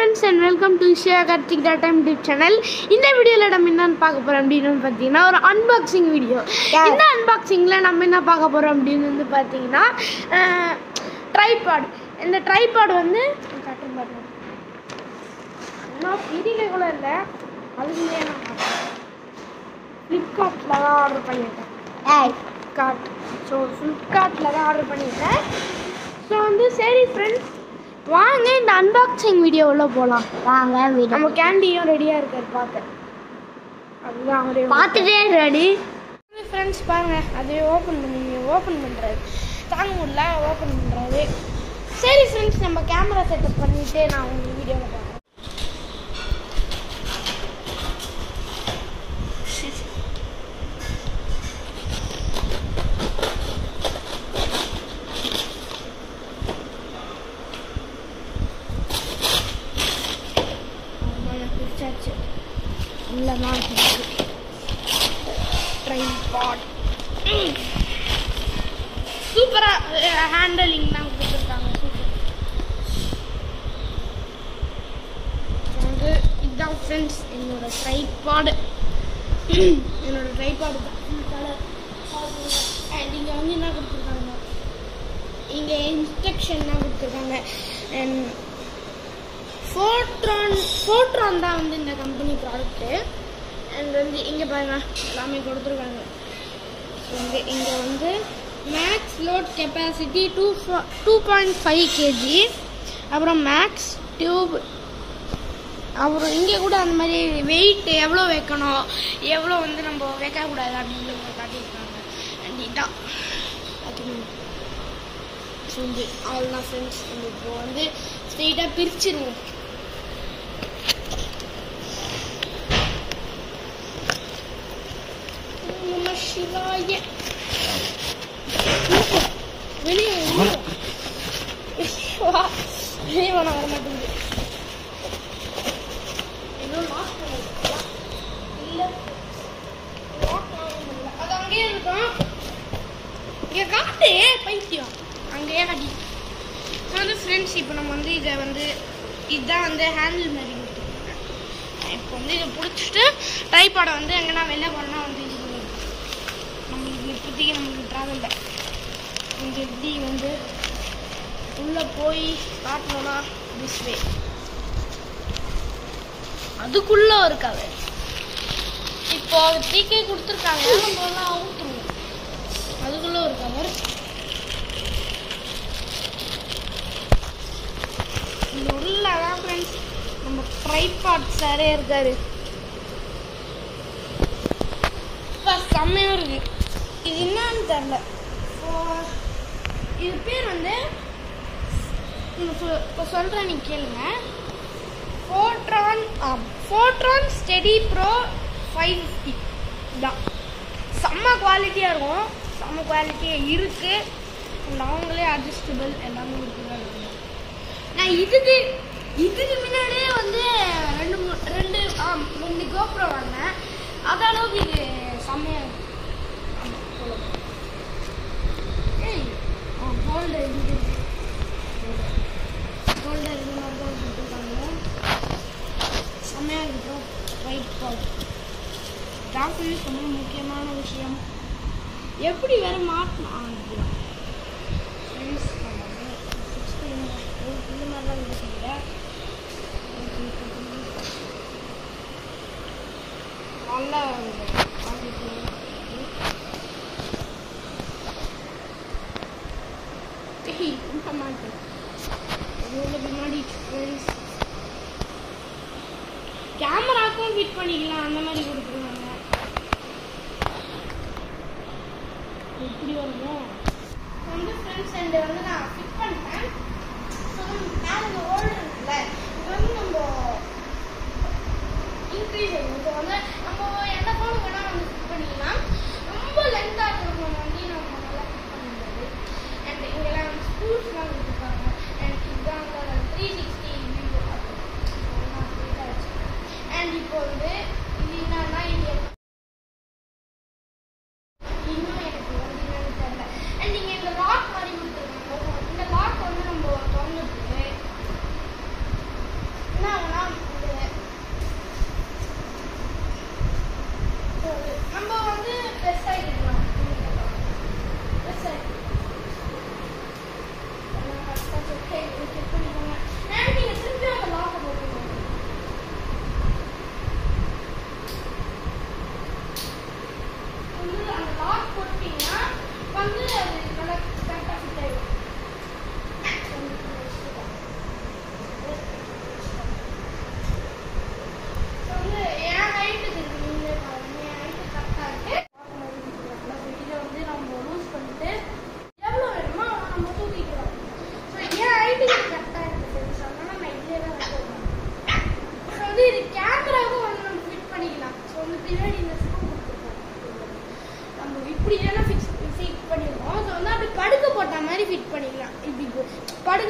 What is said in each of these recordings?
friends and welcome to Shia Karthik Data YouTube channel. இந்த வீடியோல நம்ம என்னன்னு பார்க்க போறோம் அப்படினு பாத்தீங்கன்னா ஒரு unboxing வீடியோ. இந்த unboxingல நம்ம என்ன பார்க்க போறோம் அப்படினு வந்து பாத்தீங்கன்னா tripod. இந்த tripod வந்து காட்டுங்க பாருங்க. நான் வீடியோல கூட இல்ல. அதுலயே நான் Flipkartல தான் ஆர்டர் பண்ணிட்டேன். Flipkartல தான் ஆர்டர் பண்ணிட்டேன். ஸோ வந்து சரி ஃப்ரெண்ட்ஸ் வாங்க இந்த அன்பாக்சிங் வீடியோ உள்ள போகலாம். வாங்க நம்ம கேண்டியும் ரெடியாக இருக்காரு பார்க்க. அதுதான் அவரே பார்த்துட்டே ரெடி. ஃப்ரெண்ட்ஸ் பாருங்க அதே ஓப்பன் பண்ணுறாரு தாங்க முடியல ஓப்பன் பண்ணுறாரு. சரி ஃப்ரெண்ட்ஸ் நம்ம கேமரா செட்டப் பண்ணிவிட்டு நான் உங்களுக்கு வீடியோவில் பார்க்குறேன். Tripod சூப்பரா ஹேண்டலிங் தான் கொடுத்துருக்காங்க. சூப்பர். இதுதான் ஃப்ரெண்ட்ஸ் என்னோட ட்ரைபாட். என்னோட ட்ரைபாட் கலர். அண்ட் இங்கே வந்து என்ன கொடுத்துருக்காங்க, இங்கே இன்ஸ்ட்ரக்ஷன்லாம் கொடுத்துருக்காங்க. அண்ட் ஃபோட்ரான் தான் வந்து இந்த கம்பெனி ப்ராடக்ட்டு. அண்ட் வந்து இங்கே பாருங்க எல்லாமே கொடுத்துருக்காங்க. இங்கே வந்து மேக்ஸ் லோட் கெப்பாசிட்டி 2.5 kg, அப்புறம் மேக்ஸ் டியூப், அப்புறம் இங்கே கூட அந்த மாதிரி வெயிட் எவ்வளோ வைக்கணும் எவ்வளோ வந்து நம்ம வைக்கக்கூடாது அப்படின்னு காட்டியிருக்காங்க. அண்ட் இதான் பார்த்தீங்கன்னா அவ்வளோதான் ஃப்ரெண்ட்ஸ். நம்ம இப்போ வந்து ஸ்ட்ரெயிட்டாக பிரிச்சிருவோம். சிவாய வெளியே வர மாட்டேங்குது. அது அங்கேயே இருக்கும். இங்க காட்டு பைத்தியம் அங்கேயே காட்டி வந்து ஃப்ரெண்ட்ஸ். இப்போ நம்ம வந்து இதை வந்து இதுதான் வந்து ஹேண்டில் மாதிரி கொடுத்துருக்காங்க. இப்போ வந்து இதை பிடிச்சிட்டு ட்ரைபாடை வந்து எங்கன்னா வெளில போனா வந்து நம்மளுக்கு இப்போதைக்கு நம்மளுக்கு ட்ராவலில் இங்கே எப்படி வந்து உள்ளே போய் காட்டணும்னா டிஸ்வே அதுக்குள்ளே இருக்காது. இப்போ தீக்கே கொடுத்துருக்காங்க நம்மளாம் ஊற்றுருவோம். அதுக்குள்ளே ஒரு கவர். இந்த உள்ளதான் ஃப்ரெண்ட்ஸ் நம்ம ட்ரைபாட் சாரே இருக்காரு. இப்போ செம்மையாக இருக்கு. இது என்னன்னு தெரியல. இது பேர் வந்து இப்போ சொல்கிறேன் நீங்கள் கேளுங்க. ஃபோட்ரான் ஸ்டெடி ப்ரோ 550 தான். செம்ம குவாலிட்டியாக இருக்கும். செம்ம குவாலிட்டியாக இருக்குது. அவங்களே அட்ஜஸ்டபிள் எல்லாமே இருக்குது. நான் இதுக்கு முன்னாடியே வந்து ரெண்டு கோப்ரோ வாங்கினேன். அது அளவுக்கு இது செம்மையாக இருக்கு. ஹோல்டர் இந்த மாதிரி தான் கொடுத்துருக்காங்க. செம்மையாக இருக்கும். ட்ரைபாட் தான் ரொம்ப முக்கியமான விஷயம். எப்படி வேற மாட்டலாம் இந்த மாதிரிலாம் இருக்குங்க. நல்லா பின்னாடி கேமராக்கும் ஃபிட் பண்ணிக்கலாம். அந்த மாதிரி கொடுத்துருவாங்க. எப்படி வருமோ வந்து ஃப்ரெண்ட்ஸ் அண்ட் வந்து நான் ஃபிட் பண்ணிட்டேன். மேலே ஹோல்டர் இருக்குல்ல, இது வந்து நம்ம இன்க்ரீஸ் ஆகும். இப்போ வந்து நம்ம எந்த ஃபோன் வேணால் வந்து ஃபிட் பண்ணிக்கலாம். ரொம்ப லென்த்தாக இருக்கிறவங்க வந்து நம்ம நல்லா ஃபிட் பண்ண முடியாது. அண்ட் இங்கெல்லாம் வந்து ஸ்கூல்ஸ்லாம் கொடுத்துருக்காங்க. அண்ட் இதுதான் 360 வியூ. அண்ட் இப்போ வந்து இது என்னன்னா இது இன்னும் எனக்கு வந்து என்னன்னு தெரியல. அண்ட் இங்கே இந்த லாக் மாதிரி கொடுத்துருக்காங்க. இந்த லாக் வந்து நம்ம திறந்துட்டு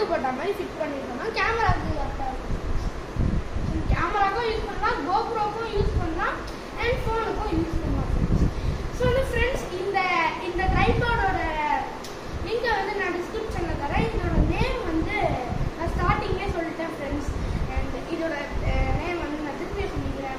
போட்ட மாதிரி ஃபிட் பண்ணிட்டோம்னா கேமராவுக்கு கரெக்டாக இருக்கும். கேமராக்கும் யூஸ் பண்ணலாம், கோப்ரோக்கும் யூஸ் பண்ணலாம், அண்ட் ஃபோனுக்கும் யூஸ் பண்ணலாம். ஸோ வந்து ஃப்ரெண்ட்ஸ் இந்த ட்ரைபாடோட லிங்கை வந்து நான் டிஸ்கிரிப்ஷனில் தரேன். இதோட நேம் வந்து நான் ஸ்டார்டிங்லேயே சொல்லிட்டேன் ஃப்ரெண்ட்ஸ். அண்ட் இதோட நேம் வந்து நான் திருப்பி சொல்லிக்கிறேன்,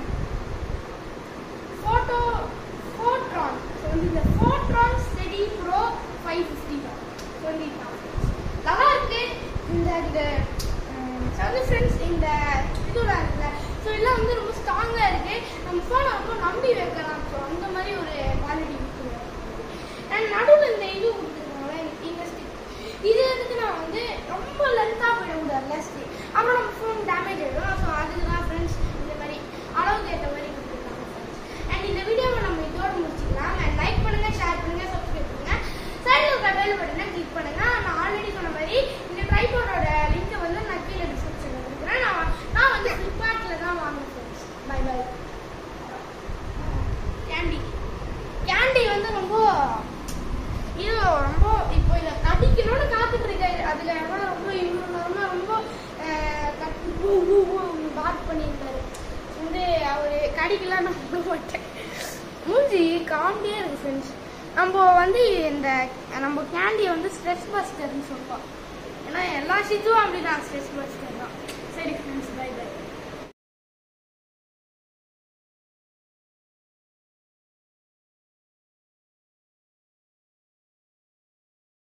ஃபோட்ரான். ஸோ வந்து இந்த ஃபோட்ரான் ஸ்டெடி ப்ரோ 550 தான் சொல்லிட்டான். நல்லா இருக்கு இந்த வந்து ஃப்ரெண்ட்ஸ். இந்த இதோட இருக்குல்ல, ஸோ இதெல்லாம் வந்து ரொம்ப ஸ்ட்ராங்காக இருக்கு. நம்ம ஃபோனை ரொம்ப நம்பி வைக்கலாம். ஸோ அந்த மாதிரி ஒரு குவாலிட்டி இருக்குது. அண்ட் நடுவில் இந்த இது கொடுத்துருக்காங்களே இந்த ஸ்டிக், இது எதுக்கு நான் வந்து ரொம்ப லென்த்தாக போயிடக்கூடாது ஸ்டிக், அப்புறம் நம்ம ஃபோன் டேமேஜ் ஆகிடும். ஸோ அதுக்கு தான் ஃப்ரெண்ட்ஸ் இந்த மாதிரி அளவுக்கு ஏற்ற மாதிரி கொடுத்துருக்காங்க ஃப்ரெண்ட்ஸ். அண்ட் இந்த வீடியோவை நம்ம இதோட முடிச்சுக்கலாம். அண்ட் லைக் பண்ணுங்கள், ஷேர் பண்ணுங்கள், சப்ஸ்கிரைப் பண்ணுங்கள், சைடில் இருக்க பெல் பட்டனை கிளிக் பண்ணுங்கள். நான் ஆல்ரெடி சொன்ன மாதிரி இந்த ட்ரைபாடோட லிங்கை வந்து நான் கீழே டிஸ்கிரிப்ஷனில் கொடுக்குறேன். நான் வந்து ஃப்ளிப்கார்ட்டில் தான் வாங்கினேன் ஃப்ரெண்ட்ஸ். By by. கேண்டி வந்து ரொம்ப இது ரொம்ப இப்போ இதை கடிக்கணும்னு காத்துட்டு இருக்காரு. அதில் ரொம்ப இவ்வளோ நேரமாக ரொம்ப பாட் பண்ணியிருந்தாரு. வந்து அவர் கடிக்கலாம் நான் விட மாட்டேன். மூஞ்சி காமெடியாக இருக்குது ஃப்ரெண்ட்ஸ். நம்ம வந்து நம்ம கேண்டியை வந்து ஸ்ட்ரெஸ் பஸ்டர்னு சொல்லுவோம். ஏன்னா எல்லா ஷிட்டும் அப்படி தான் ஸ்ட்ரெஸ் பஸ்டர்.